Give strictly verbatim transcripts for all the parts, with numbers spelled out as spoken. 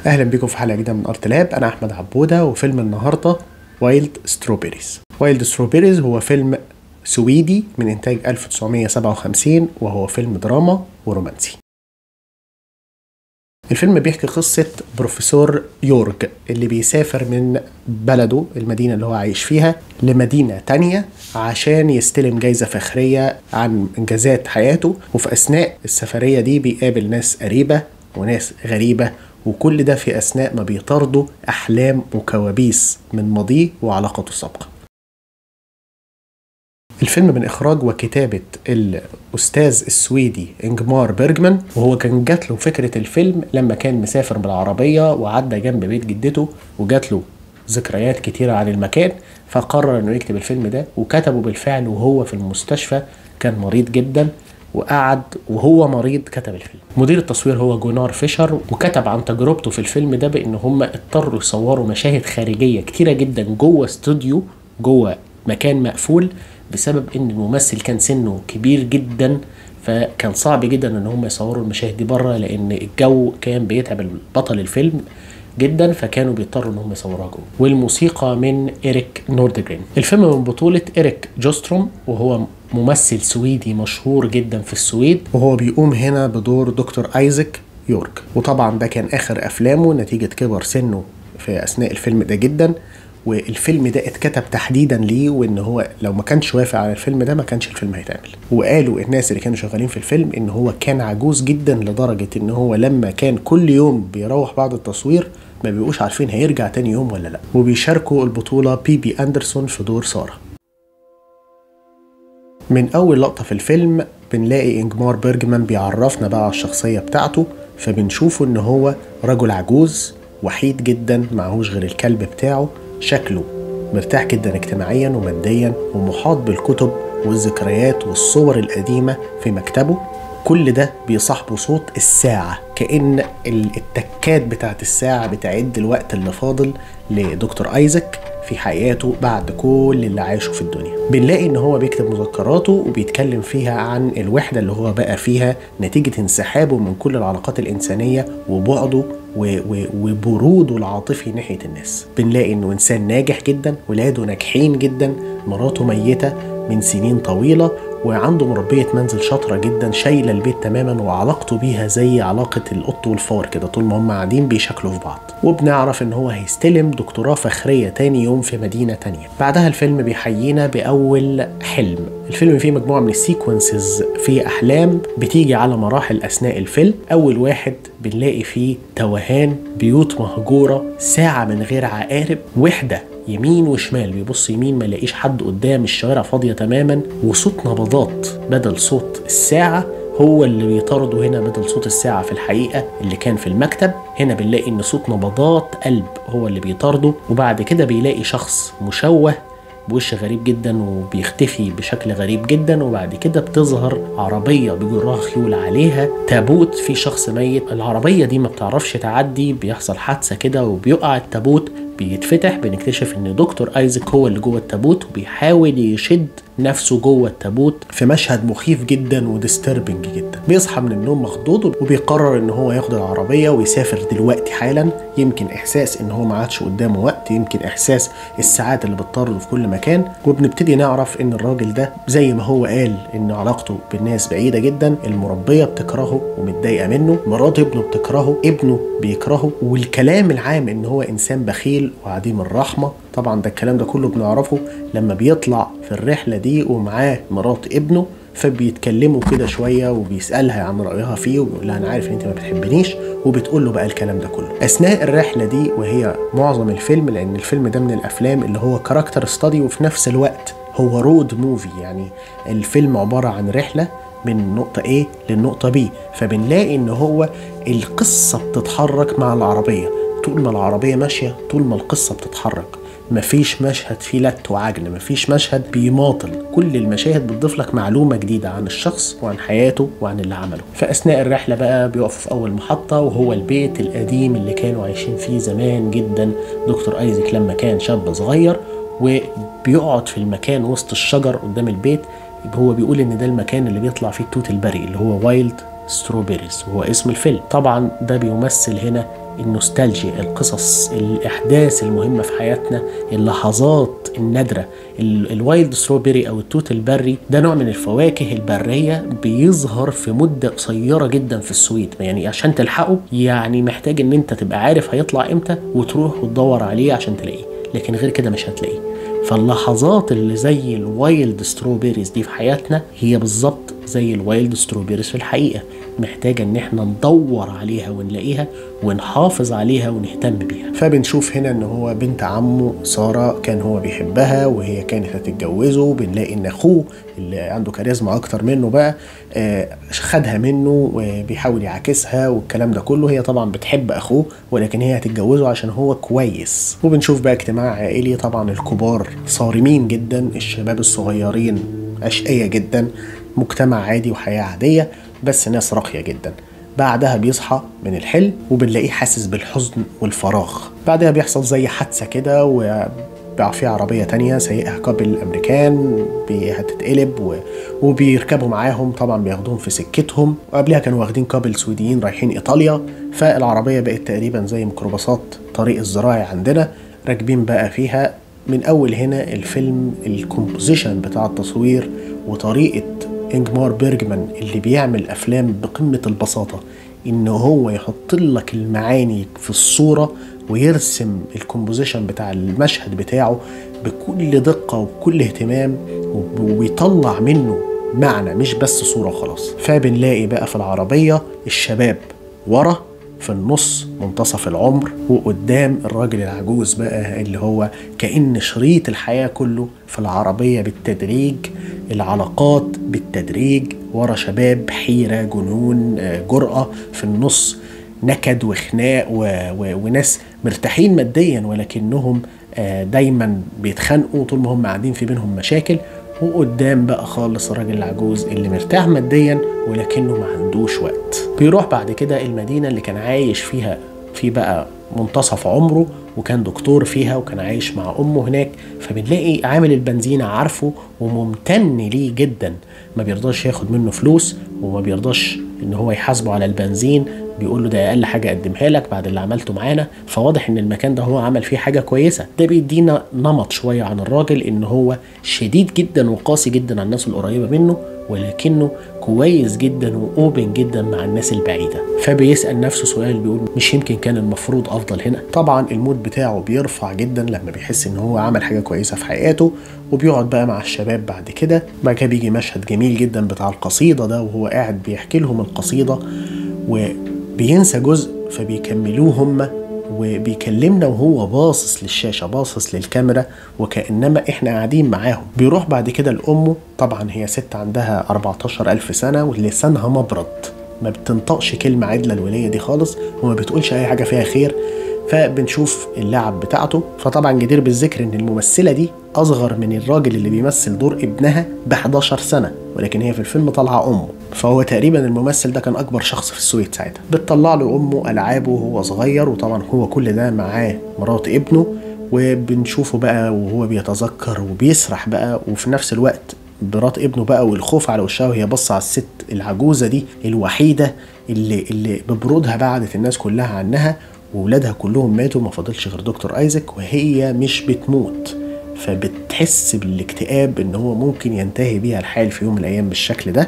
اهلا بكم في حلقه جديده من ارت لاب. انا احمد عبوده وفيلم النهارده وايلد ستروبيريز. وايلد ستروبيريز هو فيلم سويدي من انتاج ألف وتسعمية سبعة وخمسين، وهو فيلم دراما ورومانسي. الفيلم بيحكي قصة بروفيسور يورج اللي بيسافر من بلده، المدينة اللي هو عايش فيها، لمدينة تانية عشان يستلم جايزة فخرية عن إنجازات حياته. وفي أثناء السفرية دي بيقابل ناس قريبة وناس غريبة، وكل ده في أثناء ما بيطاردوا أحلام وكوابيس من ماضيه وعلاقته السابقة. الفيلم من إخراج وكتابة الأستاذ السويدي إنجمار بيرجمان، وهو كان جات له فكرة الفيلم لما كان مسافر بالعربية وعدى جنب بيت جدته وجات له ذكريات كتيرة عن المكان، فقرر إنه يكتب الفيلم ده، وكتبه بالفعل وهو في المستشفى. كان مريض جدا وقعد وهو مريض كتب الفيلم. مدير التصوير هو جونار فيشر، وكتب عن تجربته في الفيلم ده بإن هم اضطروا يصوروا مشاهد خارجية كتيرة جدا جوه استوديو، جوه مكان مقفول، بسبب ان الممثل كان سنه كبير جدا، فكان صعب جدا ان هم يصوروا المشاهد دي بره، لان الجو كان بيتعب بطل الفيلم جدا، فكانوا بيضطروا ان هم يصوروها جوه. والموسيقى من إيريك نوردجرين. الفيلم من بطولة إيريك جوستروم، وهو ممثل سويدي مشهور جدا في السويد، وهو بيقوم هنا بدور دكتور ايزاك يورج. وطبعا ده كان اخر افلامه نتيجة كبر سنه في اثناء الفيلم ده جدا، والفيلم ده اتكتب تحديدا ليه، وان هو لو ما كانش وافق على الفيلم ده ما كانش الفيلم هيتعمل. وقالوا الناس اللي كانوا شغالين في الفيلم ان هو كان عجوز جدا لدرجة ان هو لما كان كل يوم بيروح بعد التصوير ما بيبقوش عارفين هيرجع تاني يوم ولا لا. وبيشاركوا البطولة بيبي أندرسون في دور سارة. من اول لقطة في الفيلم بنلاقي إنجمار بيرجمان بيعرفنا بقى على الشخصية بتاعته، فبنشوفه ان هو رجل عجوز وحيد جدا، معهوش غير الكلب بتاعه، شكله مرتاح جدا اجتماعيا وماديا، ومحاط بالكتب والذكريات والصور القديمة في مكتبه. كل ده بيصاحبه صوت الساعة، كأن التكات بتاعت الساعة بتعد الوقت اللي فاضل لدكتور ايزاك في حياته بعد كل اللي عايشه في الدنيا. بنلاقي ان هو بيكتب مذكراته وبيتكلم فيها عن الوحدة اللي هو بقى فيها نتيجة انسحابه من كل العلاقات الإنسانية وبعده وبروده العاطفي ناحية الناس. بنلاقي انه انسان ناجح جدا، ولاده ناجحين جدا، مراته ميتة من سنين طويلة، وعنده مربية منزل شاطرة جدا شايلة البيت تماما، وعلاقته بيها زي علاقة القط والفار كده، طول ما هم قاعدين بيشكلوا في بعض. وبنعرف ان هو هيستلم دكتوراه فخرية تاني يوم في مدينة تانية. بعدها الفيلم بيحيينا بأول حلم. الفيلم فيه مجموعة من السيكونسز في أحلام بتيجي على مراحل أثناء الفيلم. أول واحد بنلاقي فيه توهان، بيوت مهجورة، ساعة من غير عقارب، وحدة يمين وشمال، بيبص يمين ما يلاقيش حد قدام، الشوارع فاضية تماما، وصوت نبضات بدل صوت الساعة هو اللي بيطارده هنا بدل صوت الساعة في الحقيقة اللي كان في المكتب. هنا بنلاقي ان صوت نبضات قلب هو اللي بيطارده. وبعد كده بيلاقي شخص مشوه بوش غريب جدا وبيختفي بشكل غريب جدا. وبعد كده بتظهر عربية بجراها خيول، عليها تابوت في شخص ميت. العربية دي ما بتعرفش تعدي، بيحصل حادثة كده وبيقع التابوت، بيتفتح، بنكتشف ان دكتور ايزاك هو اللي جوه التابوت، وبيحاول يشد نفسه جوه التابوت في مشهد مخيف جدا وديستربنج جدا. بيصحى من النوم مخضوض وبيقرر ان هو ياخد العربيه ويسافر دلوقتي حالا. يمكن احساس ان هو ما عادش قدامه وقت، يمكن احساس الساعات اللي بتطارده في كل مكان. وبنبتدي نعرف ان الراجل ده زي ما هو قال ان علاقته بالناس بعيده جدا، المربيه بتكرهه ومتضايقه منه، مرات ابنه بتكرهه، ابنه بيكرهه، والكلام العام ان هو انسان بخيل وعديم الرحمه. طبعا ده الكلام ده كله بنعرفه لما بيطلع في الرحله دي ومعاه مرات ابنه، فبيتكلموا كده شويه وبيسالها عن رايها فيه، وبيقول لها انا عارف ان انت ما بتحبنيش، وبتقول له بقى الكلام ده كله اثناء الرحله دي. وهي معظم الفيلم، لان الفيلم ده من الافلام اللي هو كاركتر ستادي وفي نفس الوقت هو رود موفي، يعني الفيلم عباره عن رحله من نقطة A للنقطة B. فبنلاقي ان هو القصة بتتحرك مع العربية، طول ما العربية ماشية طول ما القصة بتتحرك، مفيش مشهد فيه لت وعجن، مفيش مشهد بيماطل، كل المشاهد بتضيف لك معلومة جديدة عن الشخص وعن حياته وعن اللي عمله. فأثناء الرحلة بقى بيقفوا في أول محطة، وهو البيت القديم اللي كانوا عايشين فيه زمان جدا دكتور ايزاك لما كان شاب صغير، وبيقعد في المكان وسط الشجر قدام البيت. هو بيقول ان ده المكان اللي بيطلع فيه التوت البري اللي هو وايلد ستروبيريز، وهو اسم الفيلم. طبعا ده بيمثل هنا النوستالجيا، القصص، الأحداث المهمة في حياتنا، اللحظات النادرة. الوايلد ستروبري أو التوت البري ده نوع من الفواكه البرية بيظهر في مدة قصيرة جدا في السويد، يعني عشان تلحقه يعني محتاج ان انت تبقى عارف هيطلع امتى وتروح وتدور عليه عشان تلاقيه، لكن غير كده مش هتلاقيه. فاللحظات اللي زي الوايلد ستروبيريز دي في حياتنا هي بالظبط زي الوايلد ستروبيريز في الحقيقة، محتاجة ان احنا ندور عليها ونلاقيها ونحافظ عليها ونهتم بيها. فبنشوف هنا ان هو بنت عمه سارة كان هو بيحبها وهي كانت هتتجوزه، بنلاقي ان اخوه اللي عنده كاريزما اكتر منه بقى آه خدها منه وبيحاول يعاكسها والكلام ده كله. هي طبعا بتحب اخوه ولكن هي هتتجوزه عشان هو كويس. وبنشوف بقى اجتماع عائلي، طبعا الكبار صارمين جدا، الشباب الصغيرين اشقية جدا، مجتمع عادي وحياة عادية بس ناس راقية جدا. بعدها بيصحى من الحلم وبنلاقيه حاسس بالحزن والفراغ. بعدها بيحصل زي حادثة كده وبقى في عربية تانية سايقها قابل أمريكان هتتقلب وبيركبوا معاهم، طبعا بياخدوهم في سكتهم. وقبلها كانوا واخدين قابل سويديين رايحين إيطاليا، فالعربية بقت تقريبا زي ميكروباصات طريق الزراعي عندنا، راكبين بقى فيها. من أول هنا الفيلم الكومبوزيشن بتاع التصوير وطريقة إنجمار بيرجمان اللي بيعمل أفلام بقمة البساطة، إن هو يحط لك المعاني في الصورة ويرسم الكومبوزيشن بتاع المشهد بتاعه بكل دقة وبكل اهتمام ويطلع منه معنى مش بس صورة خلاص. فبنلاقي بقى في العربية الشباب ورا، في النص منتصف العمر، وقدام الراجل العجوز بقى اللي هو كأن شريط الحياة كله في العربية بالتدريج، العلاقات بالتدريج، ورا شباب حيرة جنون جرأة، في النص نكد وخناق و... و... وناس مرتاحين ماديا ولكنهم دايما بيتخانقوا طول ما هم قاعدين في بينهم مشاكل. وقدام بقى خالص الراجل العجوز اللي مرتاح ماديا ولكنه ما عندوش وقت. بيروح بعد كده المدينة اللي كان عايش فيها في بقى منتصف عمره، وكان دكتور فيها وكان عايش مع أمه هناك. فبنلاقي عامل البنزينة عارفه وممتن ليه جدا، ما بيرضاش ياخد منه فلوس وما بيرضاش ان هو يحاسبه على البنزين، بيقول له ده اقل حاجه اقدمها لك بعد اللي عملته معانا. فواضح ان المكان ده هو عمل فيه حاجه كويسه. ده بيدينا نمط شويه عن الراجل، ان هو شديد جدا وقاسي جدا على الناس القريبه منه ولكنه كويس جدا واوبن جدا مع الناس البعيده. فبيسال نفسه سؤال، بيقول مش يمكن كان المفروض افضل هنا؟ طبعا المود بتاعه بيرفع جدا لما بيحس ان هو عمل حاجه كويسه في حياته. وبيقعد بقى مع الشباب بعد كده. بعد كده بيجي مشهد جميل جدا بتاع القصيده ده، وهو قاعد بيحكي لهم القصيده وبينسى جزء فبيكملوه هم، وبيكلمنا وهو باصص للشاشة باصص للكاميرا وكأنما احنا قاعدين معاهم. بيروح بعد كده لأمه، طبعا هي ست عندها أربعتاشر ألف سنة ولسانها مبرد، ما بتنطقش كلمة عدلة الولية دي خالص وما بتقولش أي حاجة فيها خير. فبنشوف اللعب بتاعته. فطبعا جدير بالذكر ان الممثلة دي أصغر من الراجل اللي بيمثل دور ابنها ب حداشر سنة، ولكن هي في الفيلم طالعة أمه. فهو تقريبا الممثل ده كان أكبر شخص في السويد ساعتها. بتطلع له أمه ألعابه وهو صغير، وطبعا هو كل ده معاه مرات ابنه. وبنشوفه بقى وهو بيتذكر وبيسرح بقى، وفي نفس الوقت مرات ابنه بقى والخوف على وشها وهي بص على الست العجوزة دي الوحيدة اللي اللي ببرودها بعدت الناس كلها عنها، وولادها كلهم ماتوا ما فاضلش غير دكتور ايزاك وهي مش بتموت. فبتحس بالاكتئاب ان هو ممكن ينتهي بيها الحال في يوم من الايام بالشكل ده.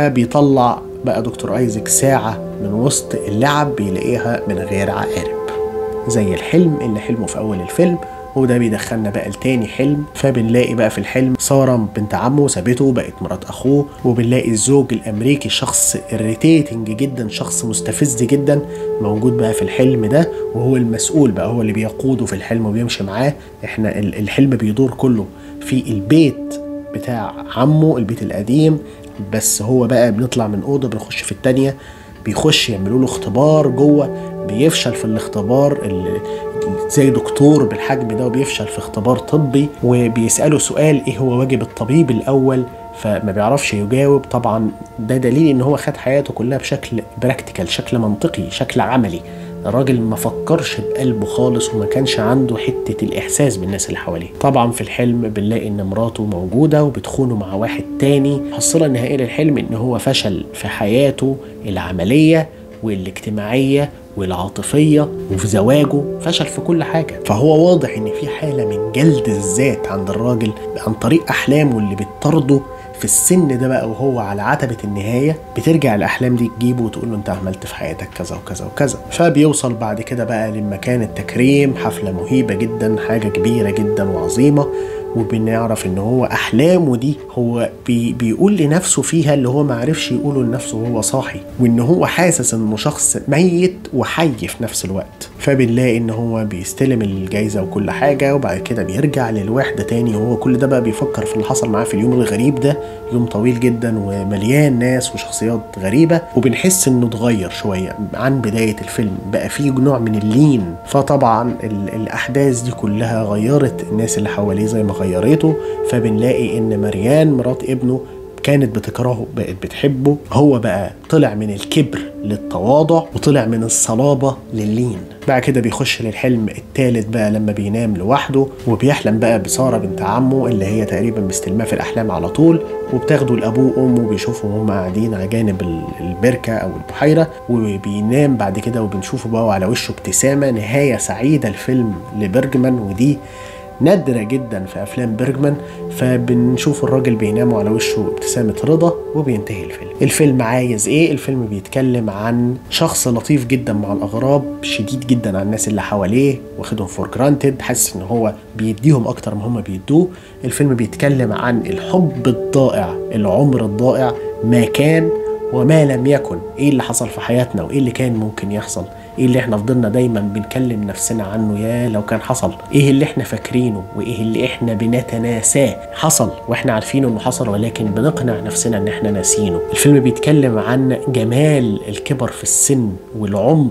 فبيطلع بقى دكتور ايزاك ساعة من وسط اللعب بيلاقيها من غير عقارب، زي الحلم اللي حلمه في اول الفيلم. وده بيدخلنا بقى لتاني حلم. فبنلاقي بقى في الحلم سارة بنت عمه سابته بقت مرات اخوه، وبنلاقي الزوج الامريكي شخص irritating جدا، شخص مستفز جدا موجود بقى في الحلم ده، وهو المسؤول بقى، هو اللي بيقوده في الحلم وبيمشي معاه. احنا الحلم بيدور كله في البيت بتاع عمه، البيت القديم، بس هو بقى بنطلع من اوضه بنخش في التانية، بيخش يعملوا له اختبار جوه، بيفشل في الاختبار زي دكتور بالحجم ده وبيفشل في اختبار طبي، وبيسأله سؤال ايه هو واجب الطبيب الاول، فما بيعرفش يجاوب. طبعا ده دليل ان هو خد حياته كلها بشكل براكتيكال، شكل منطقي، شكل عملي. الراجل ما فكرش بقلبه خالص وما كانش عنده حتة الإحساس بالناس اللي حواليه. طبعا في الحلم بنلاقي إن مراته موجودة وبتخونه مع واحد تاني. حصلة النهائية للحلم إن هو فشل في حياته العملية والاجتماعية والعاطفية وفي زواجه، فشل في كل حاجة. فهو واضح ان في حالة من جلد الذات عند الراجل عن طريق احلامه اللي بتطرده في السن ده بقى، وهو على عتبة النهاية بترجع الأحلام دي تجيبه وتقول له أنت عملت في حياتك كذا وكذا وكذا. فبيوصل بعد كده بقى لمكان التكريم، حفلة مهيبة جدا، حاجة كبيرة جدا وعظيمة، وبنعرف ان هو احلامه دي هو بي بيقول لنفسه فيها اللي هو ما عرفش يقوله لنفسه وهو صاحي، وان هو حاسس انه شخص ميت وحي في نفس الوقت. فبنلاقي ان هو بيستلم الجايزة وكل حاجة، وبعد كده بيرجع للوحدة تاني، وهو كل ده بقى بيفكر في اللي حصل معاه في اليوم الغريب ده، يوم طويل جدا ومليان ناس وشخصيات غريبة، وبنحس انه اتغير شوية عن بداية الفيلم، بقى فيه نوع من اللين. فطبعا الاحداث دي كلها غيرت الناس اللي حواليه زي ما غيرته. فبنلاقي ان مريان مرات ابنه كانت بتكرهه بقت بتحبه، هو بقى طلع من الكبر للتواضع، وطلع من الصلابة للين. بعد كده بيخش للحلم الثالث بقى لما بينام لوحده، وبيحلم بقى بسارة بنت عمه اللي هي تقريبا مستلماه في الأحلام على طول، وبتاخده لأبوه وأمه، بيشوفهم هم قاعدين على جانب البركة أو البحيرة، وبينام بعد كده وبنشوفه بقى على وشه ابتسامة. نهاية سعيدة الفيلم لبرجمان، ودي نادرة جدا في أفلام بيرجمان. فبنشوف الراجل بينام على وشه ابتسامة رضا، وبينتهي الفيلم. الفيلم عايز ايه؟ الفيلم بيتكلم عن شخص لطيف جدا مع الأغراب، شديد جدا على الناس اللي حواليه، واخدهم فور جرانتد، حاسس ان هو بيديهم اكتر ما هم بيدوه. الفيلم بيتكلم عن الحب الضائع، العمر الضائع، ما كان وما لم يكن، ايه اللي حصل في حياتنا وايه اللي كان ممكن يحصل، ايه اللي احنا فضلنا دايما بنكلم نفسنا عنه يا لو كان حصل، ايه اللي احنا فاكرينه وايه اللي احنا بنتناساه حصل واحنا عارفين انه حصل ولكن بنقنع نفسنا ان احنا ناسينه. الفيلم بيتكلم عن جمال الكبر في السن والعمر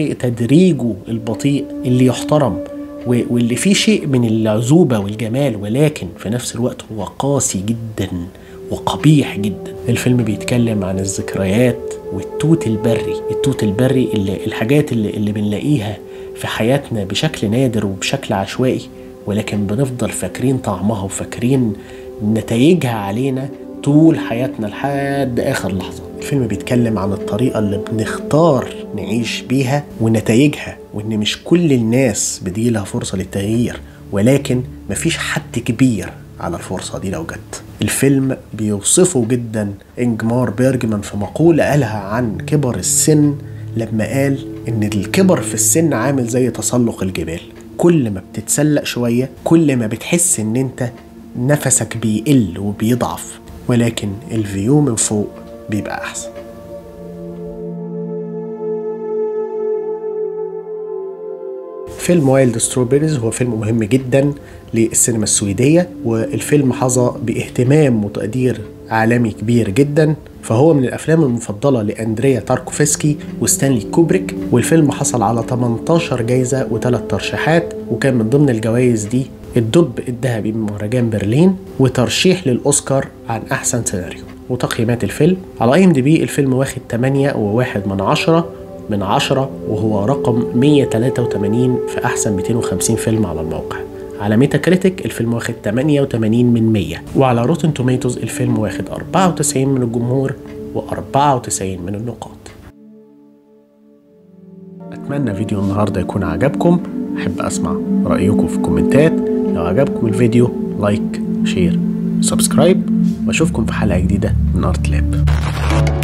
وتدريجه البطيء اللي يحترم، واللي فيه شيء من العذوبة والجمال، ولكن في نفس الوقت هو قاسي جدا وقبيح جدا. الفيلم بيتكلم عن الذكريات والتوت البري، التوت البري اللي الحاجات اللي, اللي بنلاقيها في حياتنا بشكل نادر وبشكل عشوائي، ولكن بنفضل فاكرين طعمها وفاكرين نتائجها علينا طول حياتنا لحد آخر لحظة. الفيلم بيتكلم عن الطريقة اللي بنختار نعيش بيها ونتائجها، وإن مش كل الناس بتجيلها فرصة للتغيير، ولكن مفيش حد كبير على الفرصة دي لو جت. الفيلم بيوصفه جدا إنجمار بيرجمان في مقولة قالها عن كبر السن، لما قال إن الكبر في السن عامل زي تسلق الجبال، كل ما بتتسلق شوية كل ما بتحس إن أنت نفسك بيقل وبيضعف، ولكن الفيو من فوق بيبقى أحسن. فيلم وايلد ستروبريز هو فيلم مهم جدا للسينما السويدية، والفيلم حظى باهتمام وتقدير عالمي كبير جدا، فهو من الأفلام المفضلة لأندريا تاركوفسكي وستانلي كوبريك. والفيلم حصل على ثمانية عشر جايزة وثلاث ترشيحات، وكان من ضمن الجوائز دي الدب الذهبي من مهرجان برلين، وترشيح للأوسكار عن أحسن سيناريو. وتقييمات الفيلم على اي ام دي بي، الفيلم واخد ثمانية وواحد من عشرة من عشرة، وهو رقم مية وتلاتة وتمانين في أحسن مئتين وخمسين فيلم على الموقع. على ميتا كريتيك الفيلم واخد ثمانية وثمانين من مية، وعلى روتن توميتوز الفيلم واخد أربعة وتسعين من الجمهور وأربعة وتسعين من النقاد. أتمنى فيديو النهاردة يكون عجبكم، أحب أسمع رأيكم في الكومنتات. لو عجبكم الفيديو لايك شير سبسكرايب، وأشوفكم في حلقة جديدة من أرت لاب.